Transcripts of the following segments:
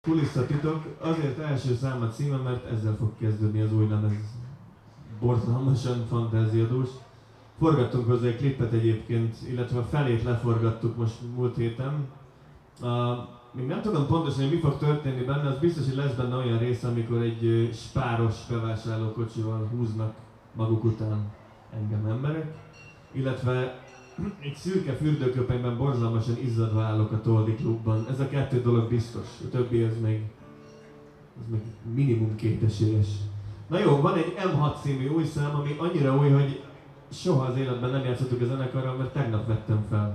Kulisszatitok, azért első szám a címe, mert ezzel fog kezdődni az új lemez. Borzalmasan fantáziadús. Forgattunk hozzá egy klipet egyébként, illetve a felét leforgattuk most múlt héten. Még nem tudom pontosan, hogy mi fog történni benne, az biztos, hogy lesz benne olyan része, amikor egy spáros bevásárlókocsival húznak maguk után engem emberek. Illetve egy szürke fürdőköpenyben borzalmasan izzadva állok a Toldi klubban. Ez a kettő dolog biztos, a többi az még minimum kétesélyes. Na jó, van egy M6 című új szám, ami annyira új, hogy soha az életben nem játszottuk a zenekarral, mert tegnap vettem fel.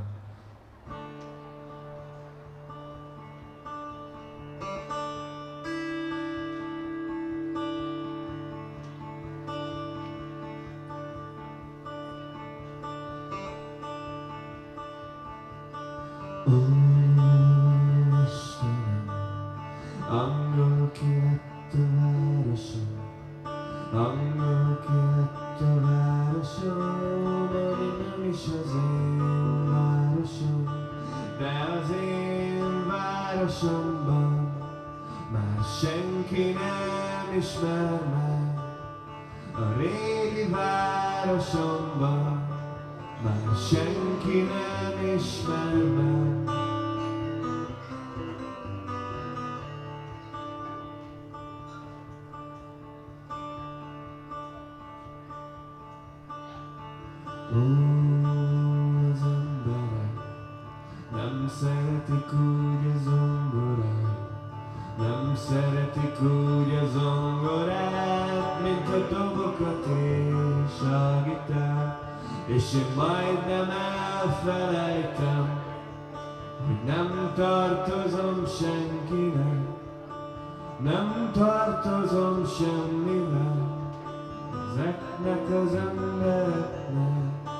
Istenem, angol ki lett a városom, angol ki lett a városom, ami nem is az én városom, de az én városomban már senki nem ismer meg. A régi városomban már senki nem ismer meg. Az emberek nem szeretik úgy a zongorát, nem szeretik úgy a zongorát, mint a dobokat és a gitárt. És én majdnem elfelejtem, hogy nem tartozom senkinek, nem tartozom semmivel ezeknek az embereknek.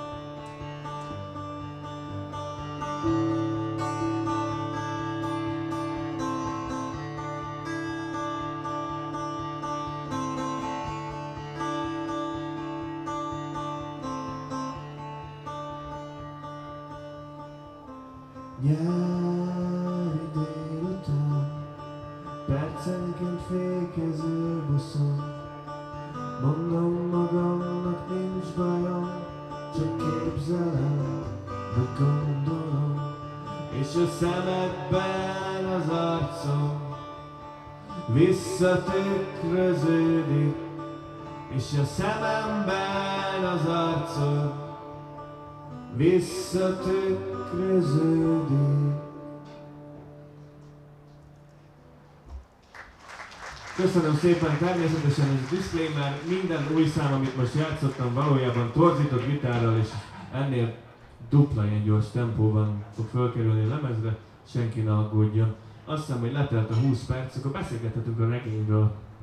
Nyári délután, percenként fékező buszon, mondom magamnak nincs bajom, csak képzelem, vagy gondolom, és a szemedben az arcom visszatükröződik, és a szememben az arcod visszatükröződik. Köszönöm szépen, természetesen ez disclaimer, minden új szám, amit most játszottam, valójában torzított gitárral, és ennél dupla ilyen gyors tempóban fog fölkerülni a lemezre, senki ne aggódjon. Azt hiszem, hogy letelt a 20 perc, akkor beszélgethetünk a regényről.